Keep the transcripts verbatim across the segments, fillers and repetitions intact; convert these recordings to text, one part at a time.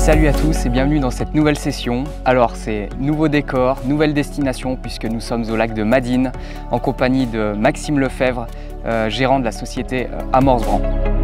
Salut à tous et bienvenue dans cette nouvelle session. Alors c'est nouveau décor, nouvelle destination puisque nous sommes au lac de Madine en compagnie de Maxime Lefebvre, euh, gérant de la société euh, Amorce Bran.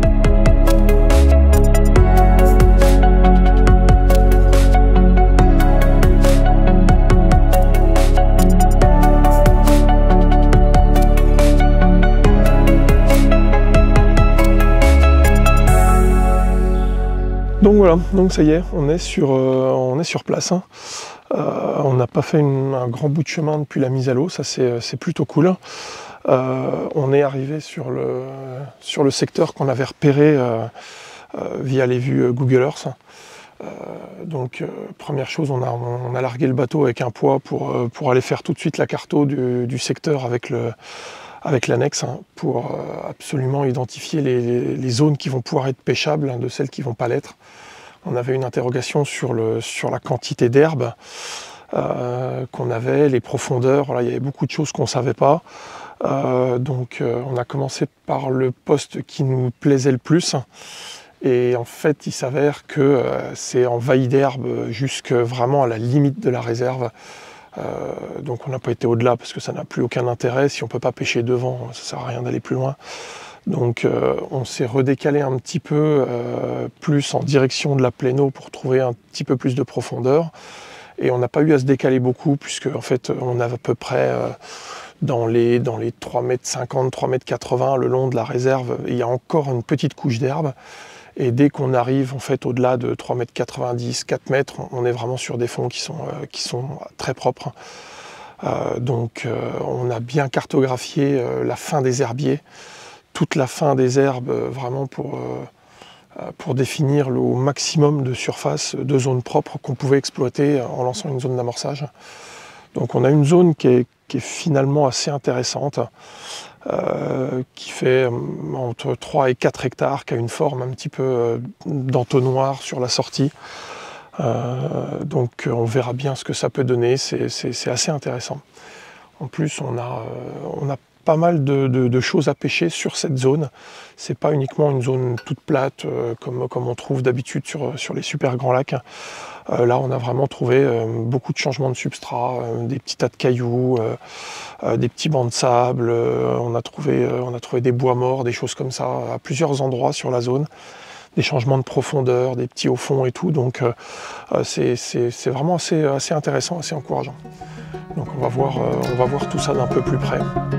Donc voilà, donc ça y est, on est sur, euh, on est sur place. Hein. Euh, on n'a pas fait une, un grand bout de chemin depuis la mise à l'eau, ça c'est plutôt cool. Euh, on est arrivé sur le, sur le secteur qu'on avait repéré euh, euh, via les vues Google Earth. Euh, donc euh, première chose, on a, on a largué le bateau avec un poids pour, euh, pour aller faire tout de suite la carto du, du secteur avec le avec l'annexe, hein, pour euh, absolument identifier les, les, les zones qui vont pouvoir être pêchables, hein, de celles qui ne vont pas l'être. On avait une interrogation sur, le, sur la quantité d'herbe euh, qu'on avait, les profondeurs, voilà, il y avait beaucoup de choses qu'on ne savait pas. Euh, donc euh, on a commencé par le poste qui nous plaisait le plus. Et en fait, il s'avère que euh, c'est envahi d'herbe jusque vraiment à la limite de la réserve. Euh, donc on n'a pas été au-delà parce que ça n'a plus aucun intérêt. Si on ne peut pas pêcher devant, ça ne sert à rien d'aller plus loin. Donc euh, on s'est redécalé un petit peu euh, plus en direction de la pleine eau pour trouver un petit peu plus de profondeur. Et on n'a pas eu à se décaler beaucoup puisque en fait on a à peu près euh, dans les, dans les trois mètres cinquante, trois mètres quatre-vingts le long de la réserve, il y a encore une petite couche d'herbe. Et dès qu'on arrive en fait au-delà de trois mètres quatre-vingt-dix, quatre mètres, on est vraiment sur des fonds qui sont, euh, qui sont très propres. Euh, donc euh, on a bien cartographié euh, la fin des herbiers, toute la fin des herbes, euh, vraiment pour, euh, pour définir le maximum de surface de zones propres qu'on pouvait exploiter en lançant une zone d'amorçage. Donc on a une zone qui est, qui est finalement assez intéressante. Euh, qui fait euh, entre trois et quatre hectares, qui a une forme un petit peu euh, d'entonnoir sur la sortie. Euh, donc on verra bien ce que ça peut donner, c'est assez intéressant. En plus on a, euh, on a pas mal de, de, de choses à pêcher sur cette zone. C'est pas uniquement une zone toute plate euh, comme, comme on trouve d'habitude sur, sur les super grands lacs. Euh, là on a vraiment trouvé euh, beaucoup de changements de substrat, euh, des petits tas de cailloux, euh, euh, des petits bancs de sable, euh, on, a trouvé, euh, on a trouvé des bois morts, des choses comme ça à plusieurs endroits sur la zone. Des changements de profondeur, des petits hauts fonds et tout, donc euh, c'est vraiment assez, assez intéressant, assez encourageant. Donc on va voir, euh, on va voir tout ça d'un peu plus près.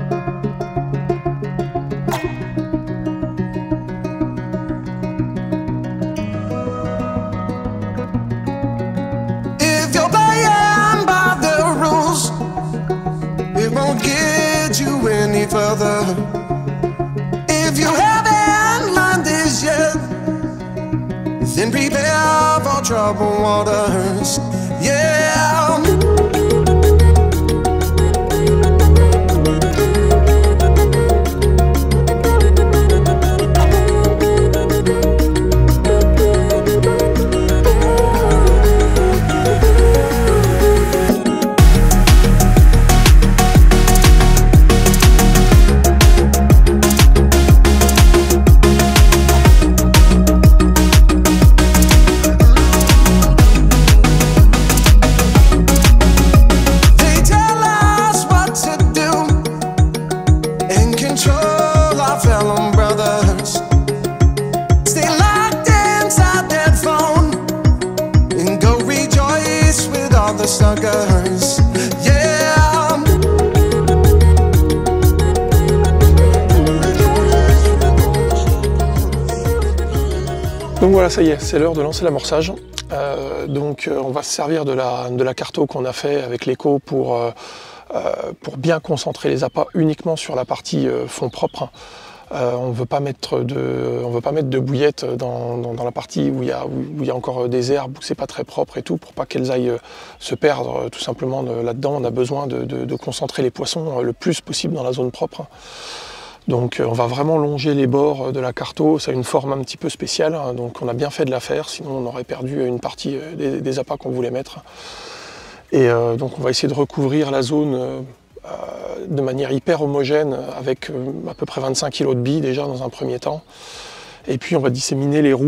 Any further, if you haven't learned this yet, then prepare for troubled waters. Yeah. Donc voilà, ça y est, c'est l'heure de lancer l'amorçage. Euh, donc euh, on va se servir de la, de la carto qu'on a fait avec l'écho pour, euh, pour bien concentrer les appâts uniquement sur la partie euh, fond propre. Euh, on ne veut pas mettre de, on veut pas mettre de bouillettes dans, dans, dans la partie où il y a, où, où il y a encore des herbes, où c'est pas très propre et tout, pour pas qu'elles aillent se perdre tout simplement là-dedans. On a besoin de, de, de concentrer les poissons le plus possible dans la zone propre. Donc on va vraiment longer les bords de la carto, ça a une forme un petit peu spéciale, hein, donc on a bien fait de la faire, sinon on aurait perdu une partie des, des appâts qu'on voulait mettre. Et euh, donc on va essayer de recouvrir la zone euh, de manière hyper homogène avec euh, à peu près vingt-cinq kilos de billes déjà dans un premier temps. Et puis on va disséminer les roues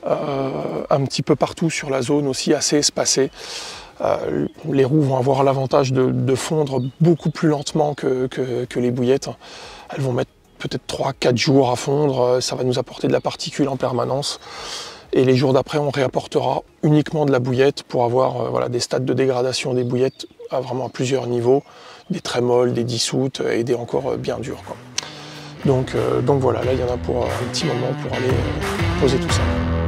euh, un petit peu partout sur la zone aussi, assez espacée. Euh, les roues vont avoir l'avantage de, de fondre beaucoup plus lentement que, que, que les bouillettes. Elles vont mettre peut-être trois quatre jours à fondre, ça va nous apporter de la particule en permanence. Et les jours d'après, on réapportera uniquement de la bouillette pour avoir euh, voilà, des stades de dégradation des bouillettes à vraiment à plusieurs niveaux, des très molles, des dissoutes et des encore euh, bien dures, quoi. Donc, euh, donc voilà, là il y en a pour un petit moment pour aller euh, poser tout ça.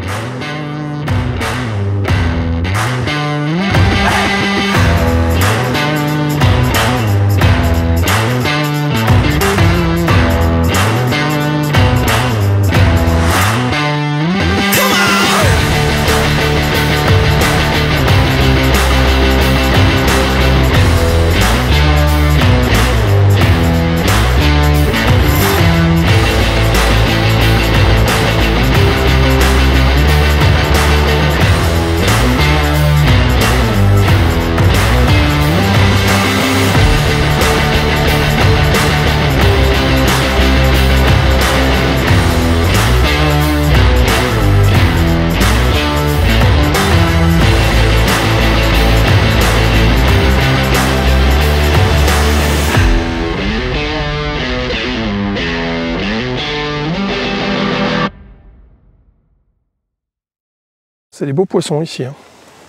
C'est des beaux poissons ici, hein.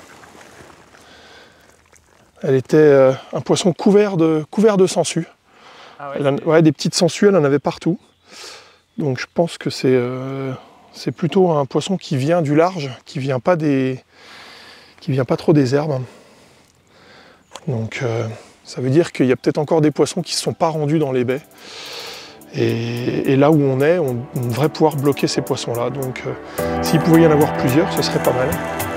Elle était euh, un poisson couvert de, couvert de sangsues. Ah ouais, elle en, ouais, des petites sangsues, elle en avait partout. Donc je pense que c'est euh, c'est plutôt un poisson qui vient du large, qui vient pas des, qui vient pas trop des herbes. Donc euh, ça veut dire qu'il y a peut-être encore des poissons qui ne se sont pas rendus dans les baies. Et, et là où on est, on, on devrait pouvoir bloquer ces poissons-là. Donc euh, s'il pouvait y en avoir plusieurs, ce serait pas mal.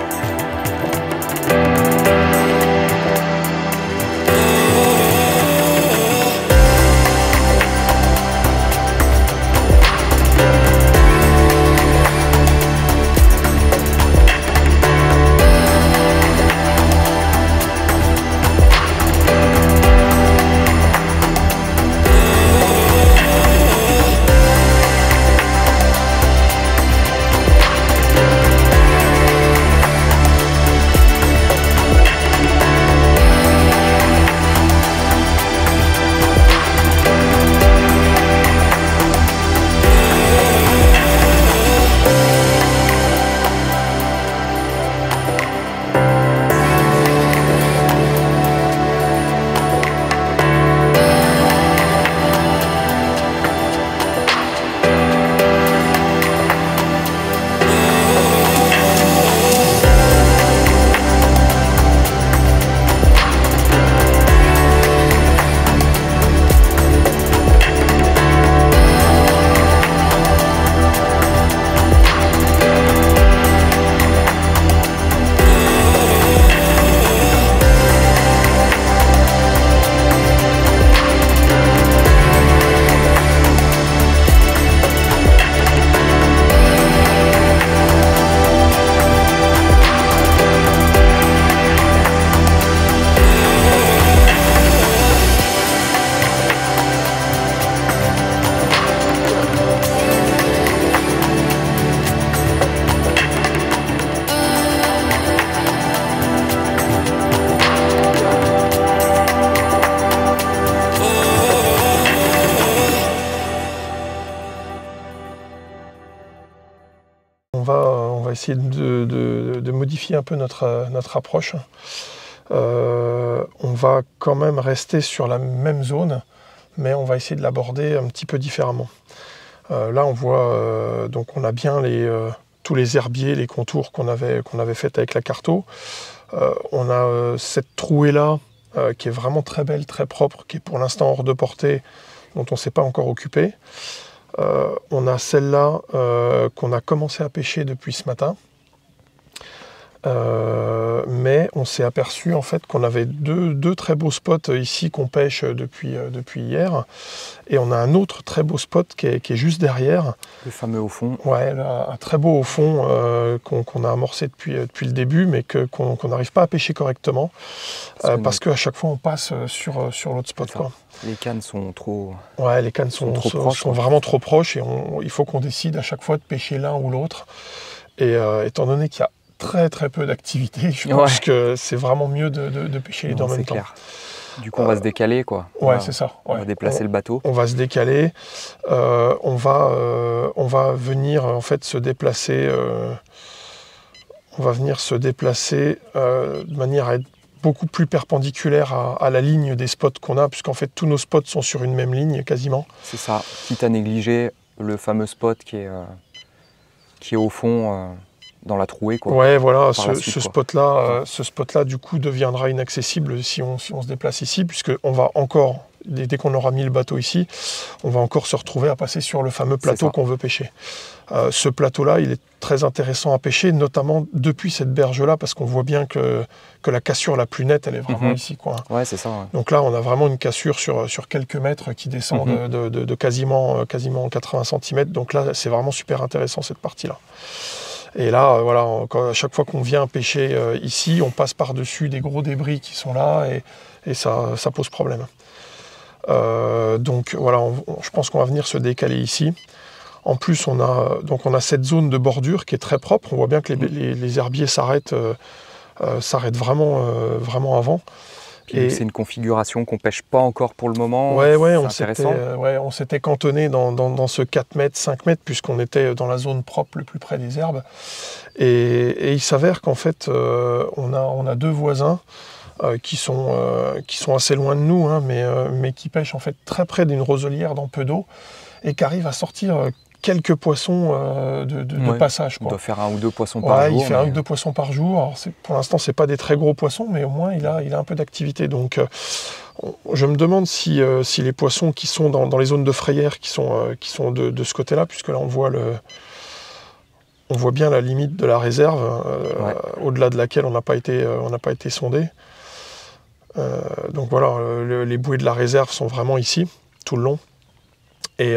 On va, on va essayer de, de, de modifier un peu notre, notre approche. Euh, on va quand même rester sur la même zone, mais on va essayer de l'aborder un petit peu différemment. Euh, là, on voit, euh, donc on a bien les, euh, tous les herbiers, les contours qu'on avait, qu'on avait fait avec la Carto. Euh, on a euh, cette trouée-là, euh, qui est vraiment très belle, très propre, qui est pour l'instant hors de portée, dont on ne s'est pas encore occupé. Euh, on a celle-là euh, qu'on a commencé à pêcher depuis ce matin. Euh, mais on s'est aperçu en fait qu'on avait deux, deux très beaux spots ici qu'on pêche depuis, euh, depuis hier. Et on a un autre très beau spot qui est, qui est juste derrière. Le fameux au fond. Ouais, là, un très beau au fond euh, qu'on qu'on a amorcé depuis, depuis le début, mais qu'on qu'on n'arrive pas à pêcher correctement. Euh, parce qu'à chaque fois on passe sur, sur l'autre spot, quoi. Les cannes sont trop... Ouais, les cannes sont, sont, trop sont, proches, sont vraiment trop proches et on, il faut qu'on décide à chaque fois de pêcher l'un ou l'autre. Et euh, étant donné qu'il y a très très peu d'activité, je pense ouais. que c'est vraiment mieux de, de, de pêcher les deux en même temps. Clair. Du coup, on va euh, se décaler, quoi. Ouais, c'est ça. On ouais. va déplacer on, le bateau. On va se décaler. Euh, on, va, euh, on va venir en fait se déplacer. Euh, on va venir se déplacer euh, de manière à être beaucoup plus perpendiculaire à, à la ligne des spots qu'on a, puisqu'en fait tous nos spots sont sur une même ligne quasiment. C'est ça. Quitte à négliger le fameux spot qui est, euh, qui est au fond. Euh... dans la trouée, quoi. Ouais, voilà, ce, suite, ce spot-là, euh, ce spot-là, du coup, deviendra inaccessible si on, si on se déplace ici, puisqu'on va encore, dès, dès qu'on aura mis le bateau ici, on va encore se retrouver à passer sur le fameux plateau qu'on veut pêcher. Euh, ce plateau-là, il est très intéressant à pêcher, notamment depuis cette berge-là, parce qu'on voit bien que, que la cassure la plus nette, elle est vraiment mm-hmm. ici, quoi. Ouais, c'est ça. Ouais. Donc là, on a vraiment une cassure sur, sur quelques mètres qui descend mm-hmm. de, de, de quasiment, quasiment quatre-vingts centimètres. Donc là, c'est vraiment super intéressant, cette partie-là. Et là, euh, voilà, quand, à chaque fois qu'on vient pêcher euh, ici, on passe par-dessus des gros débris qui sont là et, et ça, ça pose problème. Euh, donc voilà, on, on, je pense qu'on va venir se décaler ici. En plus, on a, donc on a cette zone de bordure qui est très propre. On voit bien que les, les, les herbiers s'arrêtent euh, euh, s'arrêtent vraiment, euh, vraiment avant. C'est une configuration qu'on ne pêche pas encore pour le moment. Ouais, ouais, on s'était euh, ouais, on s'était cantonné dans, dans, dans ce quatre mètres, cinq mètres, puisqu'on était dans la zone propre le plus près des herbes. Et, et il s'avère qu'en fait, euh, on, a, on a deux voisins euh, qui, sont, euh, qui sont assez loin de nous, hein, mais, euh, mais qui pêchent en fait très près d'une roselière dans peu d'eau et qui arrivent à sortir euh, quelques poissons euh, de, de, ouais, de passage. Quoi. Il doit faire un ou deux poissons par ouais, jour. Il fait mais... un ou deux poissons par jour. Alors, pour l'instant, ce n'est pas des très gros poissons, mais au moins, il a, il a un peu d'activité. Donc, euh, je me demande si, euh, si les poissons qui sont dans, dans les zones de frayère, qui sont, euh, qui sont de, de ce côté-là, puisque là, on voit, le, on voit bien la limite de la réserve, euh, ouais. au-delà de laquelle on n'a pas été, euh, on n'a pas été sondé. Euh, donc voilà, le, les bouées de la réserve sont vraiment ici, tout le long. Et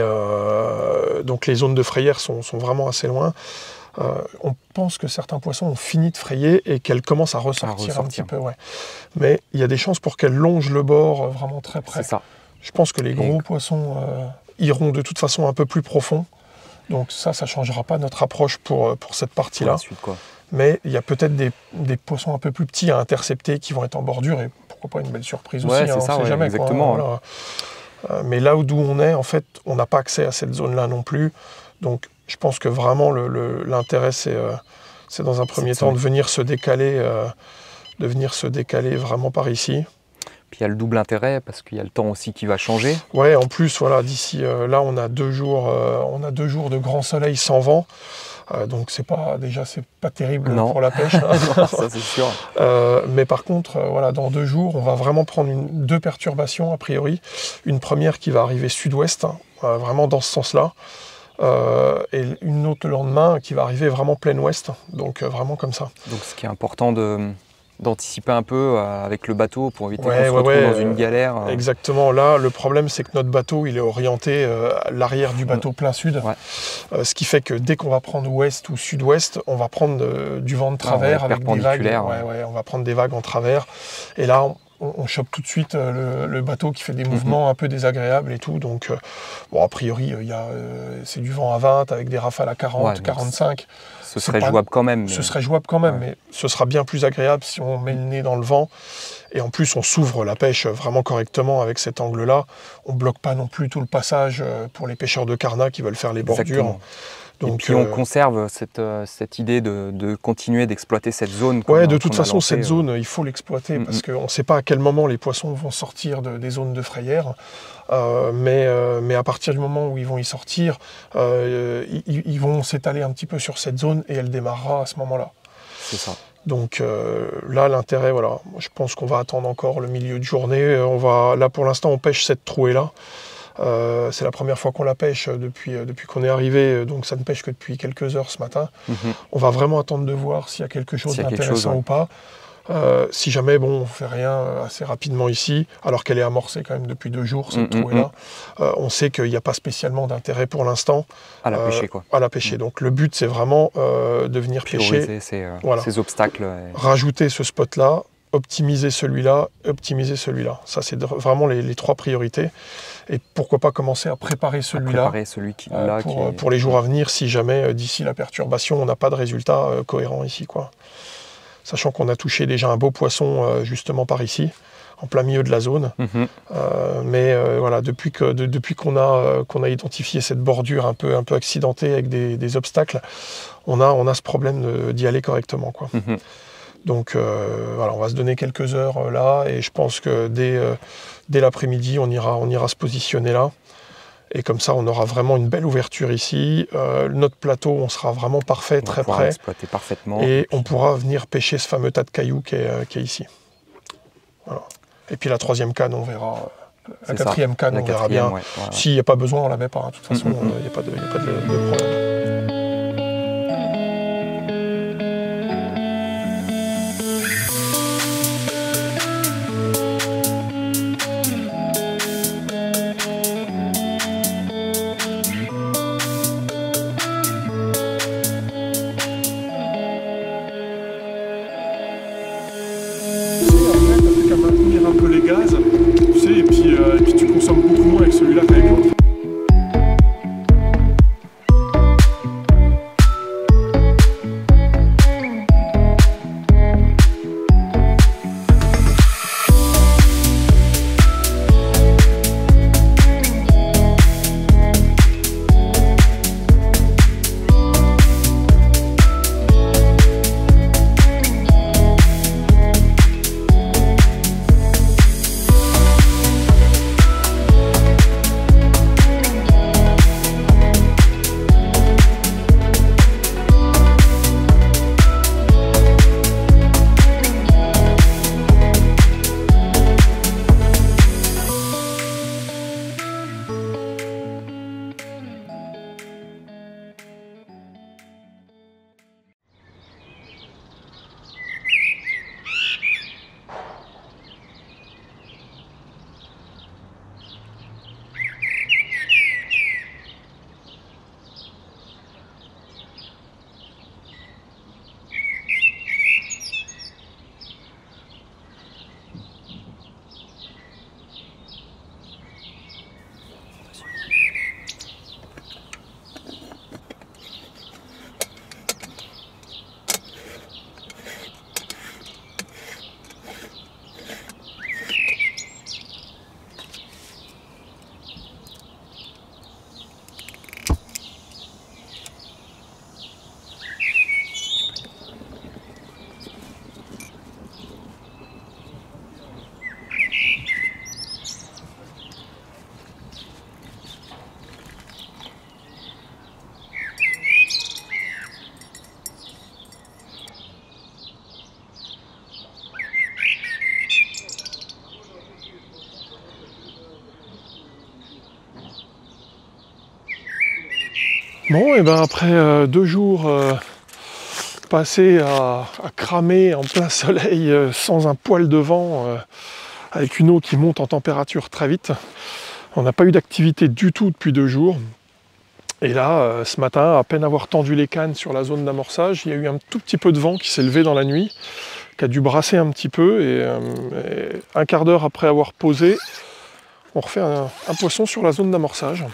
euh, donc les zones de frayère sont, sont vraiment assez loin. Euh, on pense que certains poissons ont fini de frayer et qu'elles commencent à ressortir, à ressortir. un petit peu. Ouais. Mais il y a des chances pour qu'elles longent le bord vraiment très près. C'est ça. Je pense que les gros et... poissons euh, iront de toute façon un peu plus profond. Donc ça, ça ne changera pas notre approche pour, pour cette partie-là. Mais il y a peut-être des, des poissons un peu plus petits à intercepter qui vont être en bordure et pourquoi pas une belle surprise ouais, aussi. Hein, ça, on ne sait jamais. Exactement. Quoi, voilà. Mais là d'où on est, en fait, on n'a pas accès à cette zone-là non plus. Donc, je pense que vraiment, l'intérêt, c'est euh, dans un premier temps de venir se décaler, euh, de venir se décaler vraiment par ici. Puis il y a le double intérêt, parce qu'il y a le temps aussi qui va changer. Ouais, en plus, voilà, d'ici euh, là, on a deux jours, euh, on a deux jours de grand soleil sans vent. Euh, donc c'est pas déjà c'est pas terrible non. pour la pêche. Hein. Non, ça c'est sûr. Euh, mais par contre, euh, voilà, dans deux jours, on va vraiment prendre une, deux perturbations a priori. Une première qui va arriver sud-ouest, hein, euh, vraiment dans ce sens-là, euh, et une autre le lendemain qui va arriver vraiment plein ouest, donc euh, vraiment comme ça. Donc ce qui est important de d'anticiper un peu euh, avec le bateau pour éviter ouais, qu'on se ouais, retrouve ouais, dans une galère. Euh... Exactement. Là, le problème, c'est que notre bateau, il est orienté euh, à l'arrière du bateau plein sud. Ouais. Euh, ce qui fait que dès qu'on va prendre ouest ou sud-ouest, on va prendre euh, du vent de travers ah, ouais, avec des vagues. Ouais. Ouais, ouais, on va prendre des vagues en travers. Et là, on, on chope tout de suite euh, le, le bateau qui fait des mouvements mm-hmm. un peu désagréables et tout. Donc, euh, bon, a priori, euh, euh, c'est du vent à vingt avec des rafales à quarante, ouais, quarante-cinq. Ce serait pas, jouable quand même. Mais... Ce serait jouable quand même, ouais. mais ce sera bien plus agréable si on met le nez dans le vent. Et en plus, on s'ouvre la pêche vraiment correctement avec cet angle-là. On ne bloque pas non plus tout le passage pour les pêcheurs de carnat qui veulent faire les bordures. Exactement. Donc, et puis euh... on conserve cette, euh, cette idée de, de continuer d'exploiter cette zone. Oui, de toute façon, lancé, cette zone, euh... il faut l'exploiter mm-hmm. parce qu'on ne sait pas à quel moment les poissons vont sortir de, des zones de frayère. Euh, mais, euh, mais à partir du moment où ils vont y sortir, euh, ils, ils vont s'étaler un petit peu sur cette zone et elle démarrera à ce moment-là. C'est ça. Donc euh, là, l'intérêt, voilà, je pense qu'on va attendre encore le milieu de journée. On va, là, pour l'instant, on pêche cette trouée-là. Euh, c'est la première fois qu'on la pêche depuis, euh, depuis qu'on est arrivé, donc ça ne pêche que depuis quelques heures ce matin. Mm-hmm. On va vraiment attendre de voir s'il y a quelque chose d'intéressant ouais. ou pas. Euh, si jamais, bon, on ne fait rien assez rapidement ici, alors qu'elle est amorcée quand même depuis deux jours, cette mm-hmm. trouée-là, euh, on sait qu'il n'y a pas spécialement d'intérêt pour l'instant. À la pêcher, quoi. À la pêcher. Mm-hmm. Donc le but, c'est vraiment euh, de venir prioriser pêcher. Ces, euh, voilà. ces obstacles. Et... Rajouter ce spot-là, optimiser celui-là, optimiser celui-là. Ça, c'est vraiment les, les trois priorités. Et pourquoi pas commencer à préparer celui-là celui qui, euh, pour, qui est... pour les jours à venir, si jamais, euh, d'ici la perturbation, on n'a pas de résultat euh, cohérent ici, quoi. Sachant qu'on a touché déjà un beau poisson, euh, justement par ici, en plein milieu de la zone. Mm-hmm. euh, mais euh, voilà, depuis que, de, depuis qu'on a, euh, qu'on a identifié cette bordure un peu, un peu accidentée avec des, des obstacles, on a, on a ce problème d'y aller correctement, quoi. Mm-hmm. Donc euh, voilà, on va se donner quelques heures euh, là, et je pense que dès, euh, dès l'après-midi, on ira, on ira se positionner là. Et comme ça, on aura vraiment une belle ouverture ici. Euh, notre plateau, on sera vraiment parfait, on très près. Exploiter parfaitement. Et on pourra venir pêcher ce fameux tas de cailloux qui est, euh, qui est ici. Voilà. Et puis la troisième canne, on verra. La quatrième canne, on verra bien. Ouais, voilà. S'il n'y a pas besoin, on ne la met pas. De toute façon, il mm-hmm. n'y a pas de, y a pas de, de problème. Maintenir un peu les gaz, tu sais, et puis, euh, et puis tu consommes beaucoup moins avec celui-là qu'avec l'autre. Bon, et ben après euh, deux jours euh, passés à, à cramer en plein soleil, euh, sans un poil de vent, euh, avec une eau qui monte en température très vite, on n'a pas eu d'activité du tout depuis deux jours. Et là, euh, ce matin, à peine avoir tendu les cannes sur la zone d'amorçage, il y a eu un tout petit peu de vent qui s'est levé dans la nuit, qui a dû brasser un petit peu, et, euh, et un quart d'heure après avoir posé, on refait un, un poisson sur la zone d'amorçage.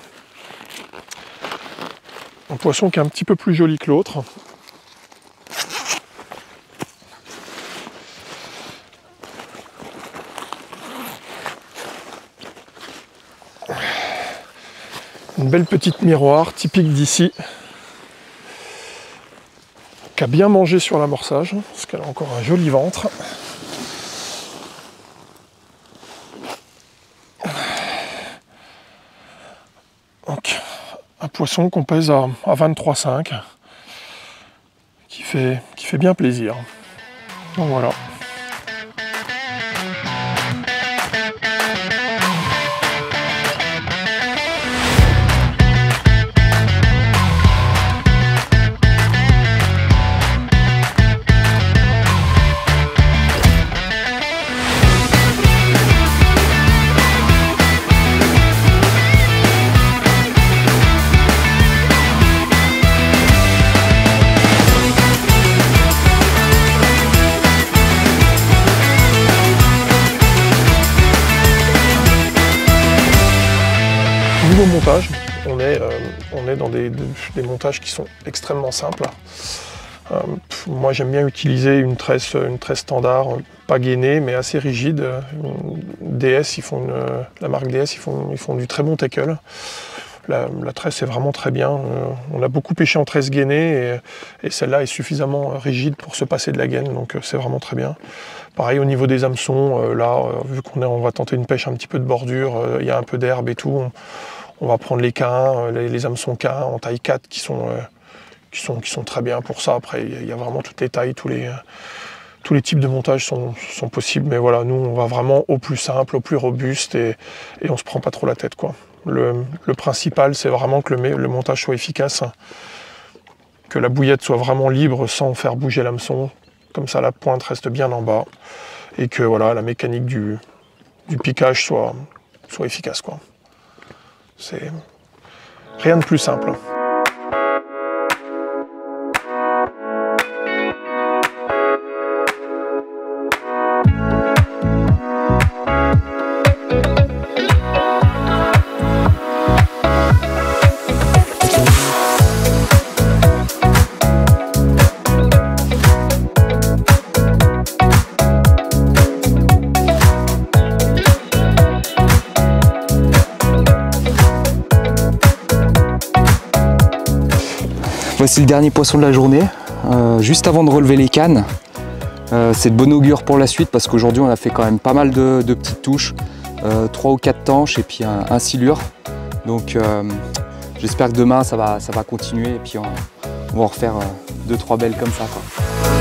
Un poisson qui est un petit peu plus joli que l'autre. Une belle petite miroir, typique d'ici, qui a bien mangé sur l'amorçage, parce qu'elle a encore un joli ventre. Donc, un poisson qu'on pèse à, à vingt-trois virgule cinq, qui fait, qui fait bien plaisir. Donc voilà. montage. On est, euh, on est dans des, des montages qui sont extrêmement simples. Euh, moi j'aime bien utiliser une tresse, une tresse standard, pas gainée mais assez rigide. D S, ils font une, la marque D S, ils font, ils font du très bon tackle. La, la tresse est vraiment très bien. Euh, on a beaucoup pêché en tresse gainée et, et celle-là est suffisamment rigide pour se passer de la gaine, donc euh, c'est vraiment très bien. Pareil au niveau des hameçons, euh, là, euh, vu qu'on on va tenter une pêche un petit peu de bordure, euh, il y a un peu d'herbe et tout, on, on va prendre les K un, les, les hameçons K un en taille quatre qui sont, euh, qui sont, qui sont très bien pour ça. Après, il y a vraiment toutes les tailles, tous les, euh, tous les types de montage sont, sont possibles, mais voilà, nous on va vraiment au plus simple, au plus robuste et, et on se prend pas trop la tête, quoi. Le, le principal, c'est vraiment que le, le montage soit efficace, que la bouillette soit vraiment libre sans faire bouger l'hameçon, comme ça la pointe reste bien en bas, et que voilà, la mécanique du, du piquage soit, soit efficace, quoi. C'est rien de plus simple. Voici le dernier poisson de la journée, euh, juste avant de relever les cannes. Euh, c'est de bon augure pour la suite parce qu'aujourd'hui on a fait quand même pas mal de, de petites touches, euh, trois ou quatre tanches et puis un, un silure. Donc euh, j'espère que demain ça va, ça va continuer et puis on, on va en refaire euh, deux trois belles comme ça, quoi.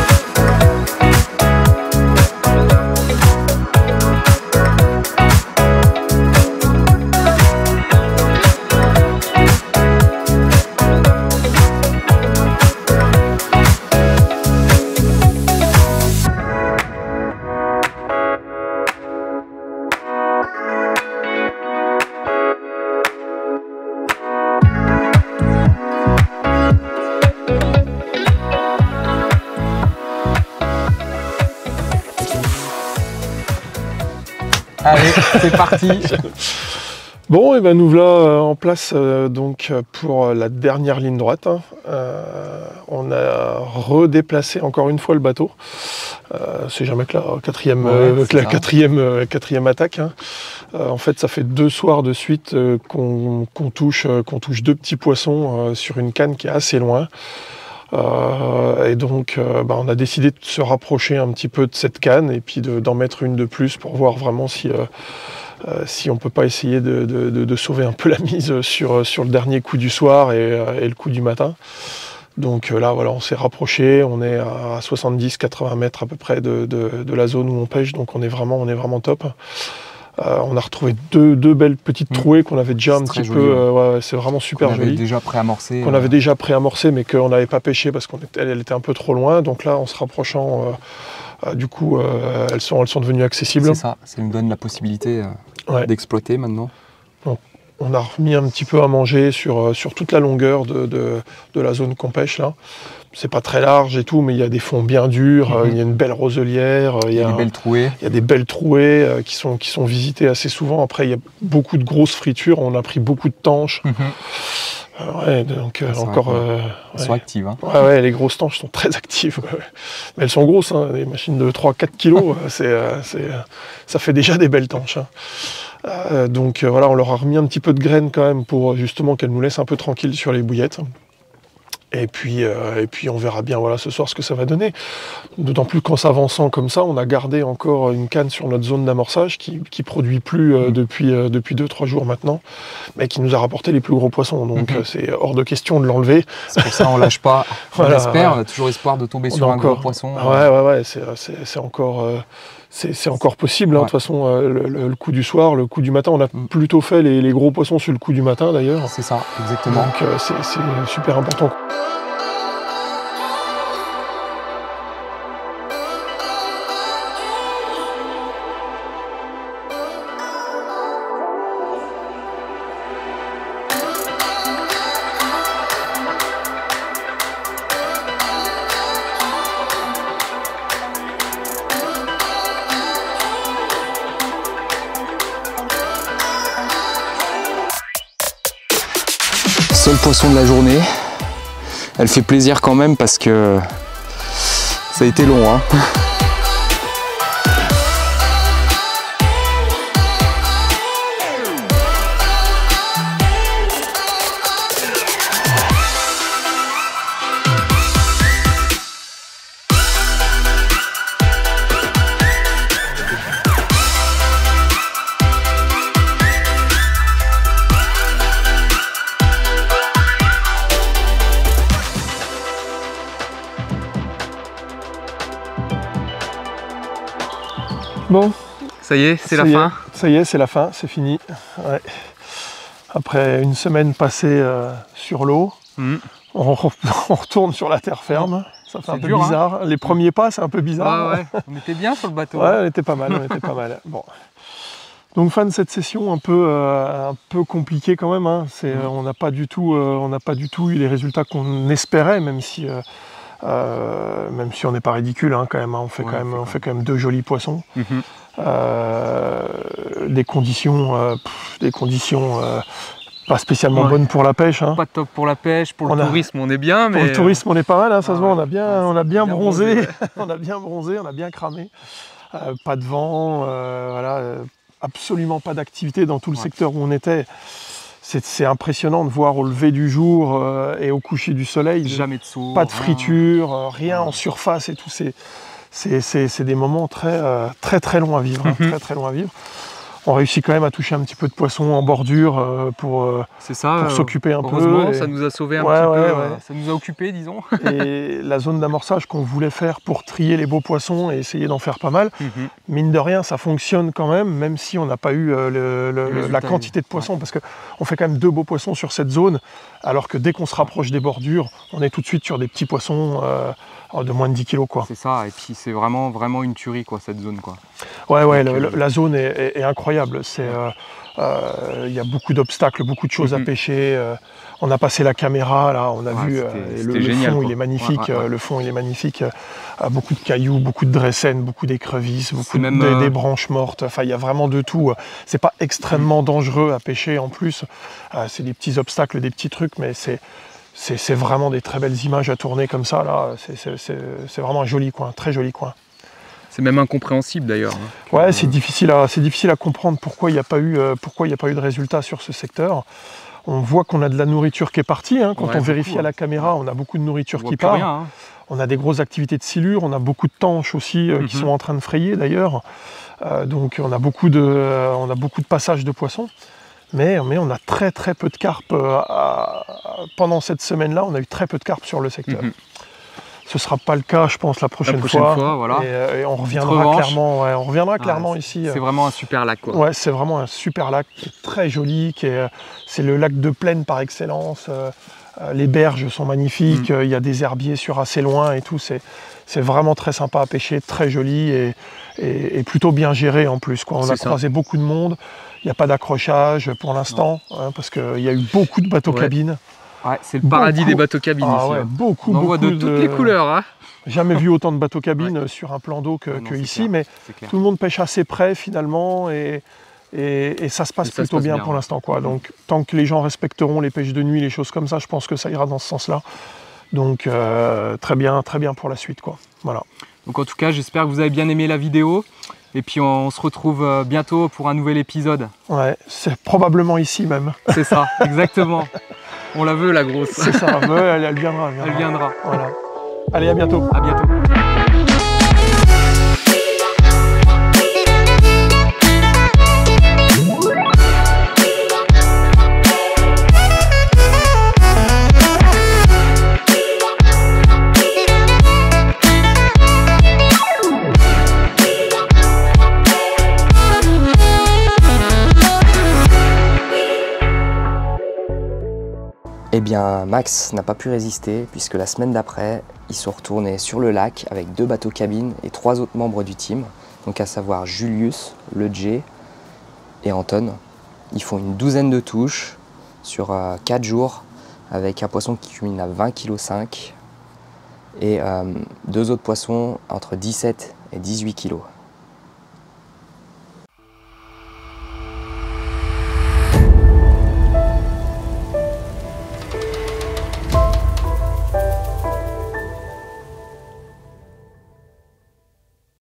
Allez, c'est parti. Bon, et ben nous voilà en place euh, donc pour la dernière ligne droite. Hein. Euh, on a redéplacé encore une fois le bateau. Euh, c'est jamais que la quatrième, ouais, euh, que la quatrième, euh, quatrième attaque. Hein. Euh, en fait, ça fait deux soirs de suite euh, qu'on qu'on touche, euh, qu'on touche deux petits poissons euh, sur une canne qui est assez loin. Euh, et donc, euh, bah, on a décidé de se rapprocher un petit peu de cette canne et puis d'en mettre une de plus pour voir vraiment si, euh, euh, si on peut pas essayer de, de, de, de sauver un peu la mise sur, sur le dernier coup du soir et, et le coup du matin. Donc euh, là, voilà, on s'est rapproché, on est à soixante-dix à quatre-vingts mètres à peu près de, de, de la zone où on pêche, donc on est vraiment, on est vraiment top. Euh, on a retrouvé deux, deux belles petites trouées qu'on avait déjà un petit joli, peu, ouais. euh, ouais, c'est vraiment super qu'on joli. avait déjà préamorcé. Qu'on euh... avait déjà préamorcé mais qu'on n'avait pas pêché parce qu'elle elle était un peu trop loin. Donc là, en se rapprochant, euh, euh, du coup, euh, elles, sont, elles sont devenues accessibles. C'est ça, ça nous donne la possibilité euh, ouais. d'exploiter maintenant. Donc, on a remis un petit peu à manger sur, sur toute la longueur de, de, de la zone qu'on pêche là. C'est pas très large et tout, mais il y a des fonds bien durs, mm-hmm. euh, il y a une belle roselière, euh, il y a, des belles trouées. Il y a des belles trouées euh, qui, sont, qui sont visitées assez souvent. Après, il y a beaucoup de grosses fritures, on a pris beaucoup de tanches. Mm-hmm. euh, ouais, donc euh, encore. Euh, ouais. Elles sont actives. Hein. Ouais, ouais, les grosses tanches sont très actives. Ouais. Mais elles sont grosses, hein, des machines de trois à quatre kilos, c'est, euh, c'est, euh, ça fait déjà des belles tanches. Hein. Euh, donc euh, voilà, on leur a remis un petit peu de graines quand même pour justement qu'elles nous laissent un peu tranquilles sur les bouillettes. Et puis, euh, et puis on verra bien voilà, ce soir ce que ça va donner. D'autant plus qu'en s'avançant comme ça, on a gardé encore une canne sur notre zone d'amorçage qui ne produit plus euh, depuis, euh, depuis deux trois jours maintenant, mais qui nous a rapporté les plus gros poissons. Donc mm-hmm. c'est hors de question de l'enlever. C'est pour ça qu'on ne lâche pas. On voilà, espère, ouais. On a toujours espoir de tomber on sur un encore, gros poisson. Ouais, ouais, ouais, c'est, c'est, c'est encore... Euh, C'est encore possible, hein. Ouais. De toute façon, euh, le, le, le coup du soir, le coup du matin, on a mm. plutôt fait les, les gros poissons sur le coup du matin d'ailleurs. C'est ça, exactement. Donc euh, c'est, c'est super important. poisson de la journée. Elle fait plaisir quand même parce que ça a été long, hein. Bon, ça y est, c'est la y fin. Est, ça y est, c'est la fin, c'est fini. Ouais. Après une semaine passée euh, sur l'eau, mmh. on, re on retourne sur la terre ferme. Ça fait un peu dur, bizarre. Hein. Les premiers pas, c'est un peu bizarre. Ouais, ouais. On était bien sur le bateau. Ouais, on était pas mal, on était pas mal. Bon. Donc fin de cette session un peu, euh, un peu compliquée quand même. Hein. Mmh. Euh, on n'a pas du tout, euh, on n'a pas du tout eu les résultats qu'on espérait, même si. Euh, Euh, même si on n'est pas ridicule hein, quand même, hein, on, fait ouais, quand même on fait quand même deux jolis poissons. Mmh. euh, des conditions, euh, pff, des conditions euh, pas spécialement ouais. bonnes pour la pêche. Hein. Pas top pour la pêche, pour on le a, tourisme on est bien. Mais... Pour le tourisme on est pas mal, hein, ça ah, se voit, on a bien, ouais, on a bien, bien bronzé, bronzé ouais. on a bien bronzé, on a bien cramé. Euh, pas de vent, euh, voilà, euh, absolument pas d'activité dans tout le ouais. secteur où on était. C'est impressionnant de voir au lever du jour euh, et au coucher du soleil. Jamais de saut. Pas de friture, euh, rien ouais. en surface et tout. C'est des moments très, euh, très très longs à vivre. Hein, mm-hmm. Très très longs à vivre. On réussit quand même à toucher un petit peu de poisson en bordure euh, pour, euh, pour euh, s'occuper un peu. Heureusement, ça nous a sauvé un ouais, petit ouais, peu. Ouais. Ça nous a occupés, disons. Et la zone d'amorçage qu'on voulait faire pour trier les beaux poissons et essayer d'en faire pas mal, mm-hmm. mine de rien, ça fonctionne quand même, même si on n'a pas eu euh, le, le, le la quantité de poissons, ouais. parce qu'on fait quand même deux beaux poissons sur cette zone, alors que dès qu'on se rapproche des bordures, on est tout de suite sur des petits poissons euh, de moins de dix kilos. C'est ça, et puis c'est vraiment, vraiment une tuerie, quoi, cette zone. Quoi. Ouais, ouais, le, le, la zone est, est, est incroyable. Il euh, euh, y a beaucoup d'obstacles, beaucoup de choses mm-hmm. à pêcher. Euh, on a passé la caméra, là, on a ouais, vu euh, le, le génial, fond, quoi. Il est magnifique. Ouais, ouais, ouais. Le fond, il est magnifique. Euh, beaucoup de cailloux, beaucoup de dressènes, beaucoup d'écrevisses, beaucoup de, même, euh... des branches mortes. Enfin, il y a vraiment de tout. C'est pas extrêmement mm-hmm. dangereux à pêcher en plus. Euh, c'est des petits obstacles, des petits trucs, mais c'est c'est vraiment des très belles images à tourner comme ça. Là, c'est vraiment un joli coin, très joli coin. C'est même incompréhensible d'ailleurs. Hein, ouais, c'est difficile, difficile à comprendre pourquoi il n'y a, euh, a pas eu de résultat sur ce secteur. On voit qu'on a de la nourriture qui est partie. Hein. Quand ouais, on vérifie beaucoup, à la caméra, on a beaucoup de nourriture qui part. Rien, hein. On a des grosses activités de silure, on a beaucoup de tanches aussi euh, mm-hmm. qui sont en train de frayer d'ailleurs. Euh, donc on a, beaucoup de, euh, on a beaucoup de passages de poissons. Mais, mais on a très très peu de carpes. Euh, à, pendant cette semaine-là, on a eu très peu de carpes sur le secteur. Mm-hmm. Ce ne sera pas le cas, je pense, la prochaine, la prochaine fois. fois voilà. et, et on reviendra clairement, ouais, on reviendra ah, clairement ici. C'est vraiment un super lac. Quoi. Ouais, c'est vraiment un super lac qui est très joli. C'est le lac de plaine par excellence. Euh, les berges sont magnifiques. Mm. Il y a des herbiers sur assez loin et tout. C'est vraiment très sympa à pêcher, très joli et, et, et plutôt bien géré en plus. Quoi. On a croisé ça. beaucoup de monde. Il n'y a pas d'accrochage pour l'instant, hein, parce qu'il y a eu beaucoup de bateaux ouais. cabines. Ouais, c'est le paradis beaucoup. des bateaux cabines ah, ici. Ouais, hein. beaucoup, On en beaucoup voit de, de toutes les couleurs. Hein. Jamais vu autant de bateaux cabines ouais. sur un plan d'eau que, ah non, que ici, clair. mais tout le monde pêche assez près finalement et, et, et ça se passe et plutôt se passe bien, bien pour l'instant. Mmh. Donc tant que les gens respecteront les pêches de nuit, les choses comme ça, je pense que ça ira dans ce sens-là. Donc euh, très bien, très bien pour la suite. Quoi. Voilà. Donc en tout cas, j'espère que vous avez bien aimé la vidéo. Et puis on se retrouve bientôt pour un nouvel épisode. Ouais, c'est probablement ici même. C'est ça, exactement. On la veut la grosse. C'est ça, elle, elle, elle viendra. Elle viendra. Elle viendra. Voilà. Allez, à bientôt. À bientôt. Eh bien, Max n'a pas pu résister puisque la semaine d'après, ils sont retournés sur le lac avec deux bateaux cabines et trois autres membres du team, donc à savoir Julius, le J et Anton. Ils font une douzaine de touches sur euh, quatre jours avec un poisson qui culmine à vingt virgule cinq kilos et euh, deux autres poissons entre dix-sept et dix-huit kilos.